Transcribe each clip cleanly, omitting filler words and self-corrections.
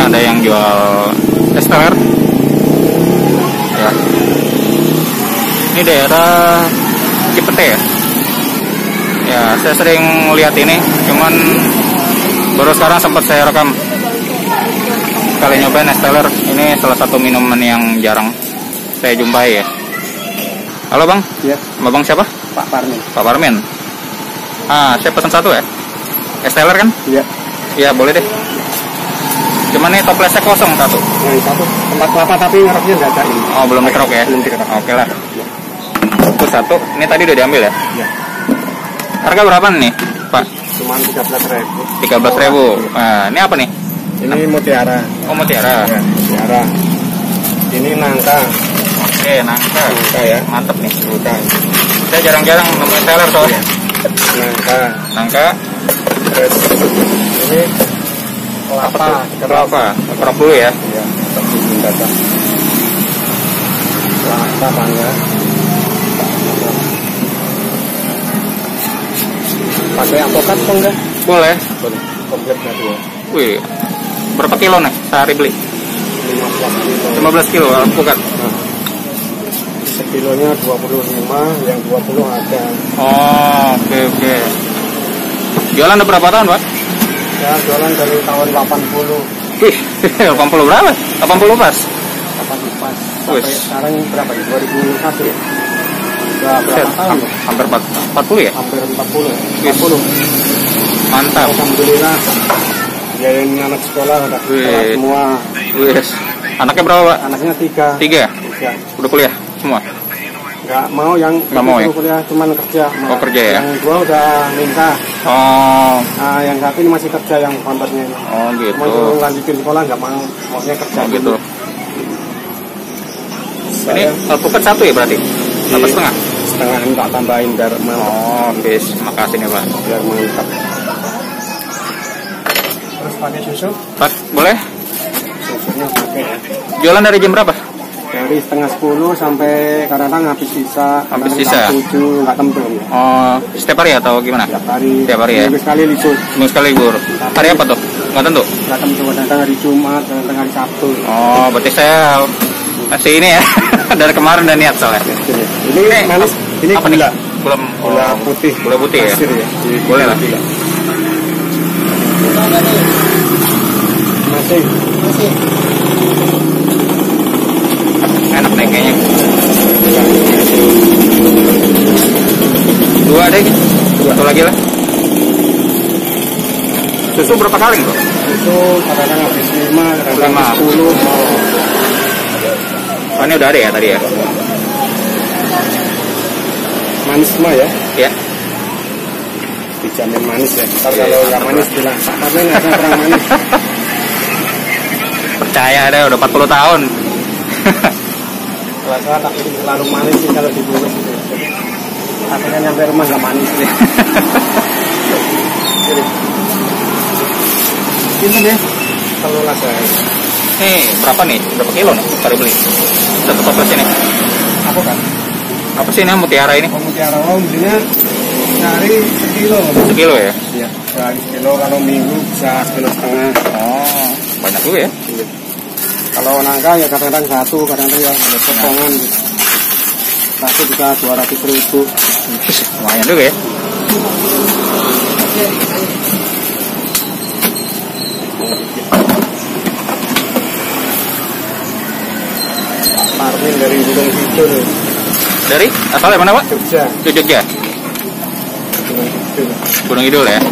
ada yang jual esteller. Ya. Ini daerah Cipete ya. Ya, saya sering lihat ini, cuman baru sekarang sempat saya rekam. Kali nyobain esteller. Ini salah satu minuman yang jarang saya jumpai ya. Halo Bang. Iya. Bang siapa? Pak Parmin. Pak Parmin. Saya pesan satu ya. Esteller kan? Iya. Iya, boleh deh. Cuman ini toplesnya kosong satu. Yang satu tempat kelapa tapi ngereknya nggak ada ini. Oh, belum dikerok ya? Belum dikerok. Oke lah. Itu satu. Ini tadi udah diambil ya? Iya. Harga berapa nih, Pak? Cuman 13.000. 13.000. Nah, ini apa nih? Ini mutiara. Oh, mutiara. Ya, mutiara. Ini nangka. Oke, nangka. Nangka ya. Mantep nih. Nangka. Saya jarang-jarang nemuin esteller soalnya. Nangka. Nangka. Terus ini kelapa. Kelapa. Kerok dulu ya. Iya. Tapi data. Kelapa bangga. Pakai alpukat kok enggak? Boleh. Boleh. Kompletnya dua. Wih. Berapa kilo nih sehari beli? 15 kilo alpukat. Sekilonya 25, yang 20 ada. Oh, oke. Jualan udah berapa tahun, Pak? Ya, jualan dari tahun 80. Wih, 80 berapa? 80 pas? 80 pas. Sampai Wih. sekarang berapa nih? 2001 ya? Udah berapa tahun ya? Hampir 40 ya? Hampir 40 ya? Wih. 40. Mantap. Alhamdulillah. Biayain anak sekolah udah sekolah Wih. semua. Wih. Anaknya berapa, Pak? Anaknya 3. 3 ya? 3. Udah kuliah semua? Nggak mau yang Nggak mau ya? kuliah, cuman kerja. Oh, kerja ya? Yang 2 udah minta. Oh. Nah, yang 1 ini masih kerja, yang konternya ini. Oh, gitu. Cuma suruh lanjutin sekolah nggak mau, maunya kerja. Oh, gitu. Ini Saya alpukat satu ya berarti? Apa setengah? setengah ini tak tambahin biar mantap. Oh, bis. Makasih nih, Pak. Biar mantap. Terus pakai susu? Pak, boleh? Susunya pakai ya. Jualan dari jam berapa? Dari setengah 10 sampai kadang-kadang habis sisa. Habis kadang-kadang sisa? 7 nggak tentu ya. Oh, setiap hari atau gimana? Setiap hari. Setiap hari ya? Minggu sekali libur. Seminggu sekali libur. Hari apa tuh? Nggak tentu? Nggak tentu, kadang-kadang hari Jumat, kadang-kadang hari Sabtu. Oh, berarti saya masih ini ya. Dari kemarin udah niat soalnya. Ini manis, ini apa gula. nih? Belum. Gula putih. Gula putih ya? Pasir ya. Boleh lah. Gula. Masih. Enak nih kayaknya. 2 deh. 1 lagi lah. Susu berapa kali bro? Susu kadang-kadang habis 5, kadang-kadang 5. habis 10. Oh, ini udah ada ya tadi ya? Manis semua ya. Ya. Dijamin manis ya. Ntar Iya, kalau nggak mantap manis lah. bilang, tapi nggak ada kurang manis. Percaya deh, udah 40 tahun. Kalau saya tak terlalu manis sih kalau dibungkus gitu. Jadi akhirnya nyampe rumah nggak manis sih. Ini deh. Kalau lah saya. Nih, berapa nih? Berapa kilo nih baru beli? Satu toples ini. Apa kan? Apa sih ini mutiara ini? Mutiara belinya sehari sekilo. Sekilo ya? Iya. Sehari sekilo, kalau minggu bisa 1,5 kilo. Oh, banyak juga ya? Kalau nangka ya kadang-kadang 1, kadang-kadang ya ada potongan gitu. 1 bisa 200.000. Lumayan juga ya? Parmin dari Gunung Kidul. Dari? Asalnya mana Pak? Jogja. Jogja? Gunung Kidul. Gunung Kidul ya?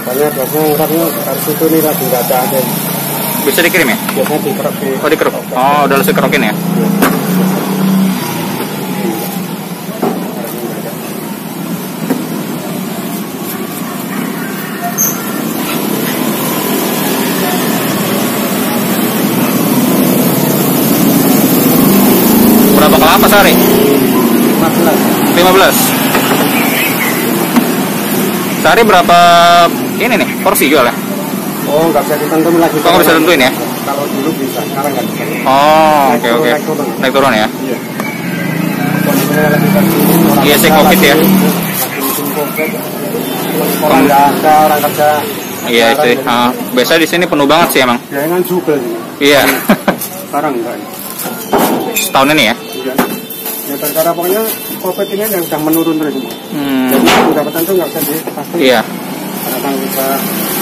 Makanya biasanya orangnya harus itu nih lagi nggak ada angin. Bisa dikirim ya? Biasanya dikerok. Oh dikeruk. Oh udah langsung kerokin ya? Berapa kelapa sehari? 15. Sehari berapa ini nih porsi jual ya? Oh, nggak bisa ditentuin lagi. Oh, nggak bisa tentuin ya? Kalau dulu bisa, sekarang nggak bisa. Oh, oke. Naik turun ya? Iya. Kondisinya lagi terkini. Iya, sih COVID ya. Lagi musim COVID. Orang nggak ada, orang kerja. Iya itu. Biasa di sini penuh banget sih emang. Ya kan juga sih. Iya. Sekarang enggak. Setahun ini ya? Iya. Ya karena pokoknya COVID ini yang sudah menurun terus. Jadi pendapatan itu nggak bisa pasti. Iya. Ada tanggungan.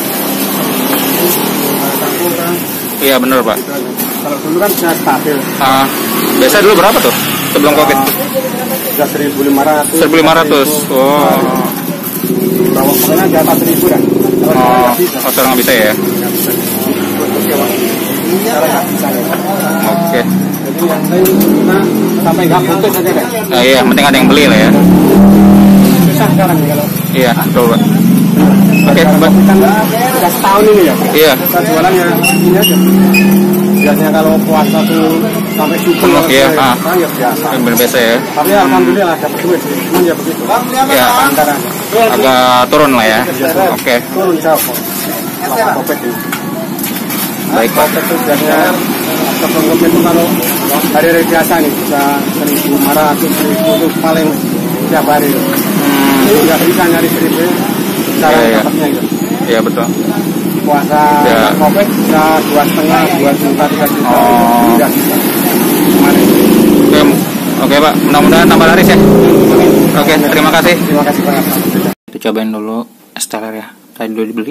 Iya benar Pak. Kalau dulu kan sudah stabil. Biasa dulu berapa tuh sebelum COVID? Sudah 1.500. 1.500. Oh. Bawah pokoknya di atas 1.000 ya. Oh, sekarang nggak bisa ya? Nggak bisa. Sekarang nggak bisa ya. Oke. Jadi yang lain kita sampai nggak putus aja deh. Iya, yang penting ada yang beli lah ya. Susah sekarang nih kalau. Iya, betul Pak. Oke, Pak. Kan sudah setahun ini ya. Iya. Kita jualan ya ini aja. Biasanya kalau puasa tuh sampai subuh. Penuh ya. Ya biasa. Bener biasa ya. Tapi alhamdulillah dapat duit sih. Cuman ya begitu. Ya. Antara Agak turun lah ya. Oke. turun jauh kok. Selama COVID ini. Baik Pak. COVID itu biasanya sebelum COVID itu kalau hari-hari biasa nih bisa 1.500, 1.000 itu paling tiap hari. Ini nggak bisa nyari 1.000 cara dapatnya gitu. Iya betul. Puasa COVID bisa 2,5, 2 juta, 3 juta. Oh. Nggak bisa. Kemarin. Oke Pak, mudah-mudahan tambah laris ya. Oke, terima kasih. Terima kasih banyak. Kita cobain dulu es teler ya. Tadi dulu dibeli.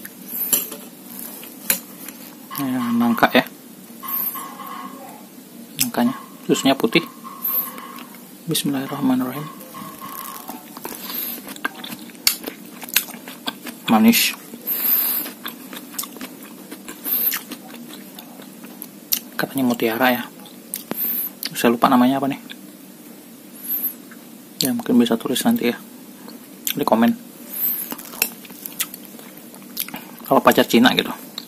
Nangka ya. Nangkanya, susnya putih. Bismillahirrahmanirrahim. Manis. Katanya mutiara ya. Saya lupa namanya apa nih. Ya mungkin bisa tulis nanti ya di komen. Kalau pacar Cina gitu.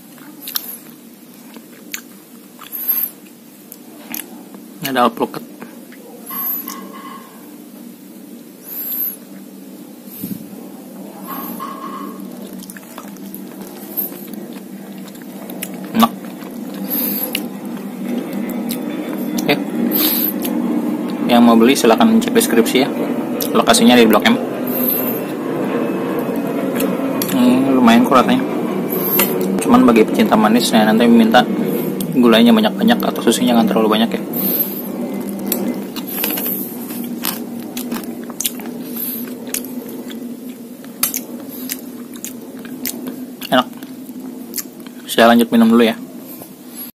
Ini ada alpukat. Enak. Oke. Yang mau beli silahkan cek deskripsi ya. Lokasinya di Blok M. Lumayan kok rasanya. Cuman bagi pecinta manis saya nanti minta gulanya banyak-banyak atau susunya jangan terlalu banyak ya. Enak. Saya lanjut minum dulu ya.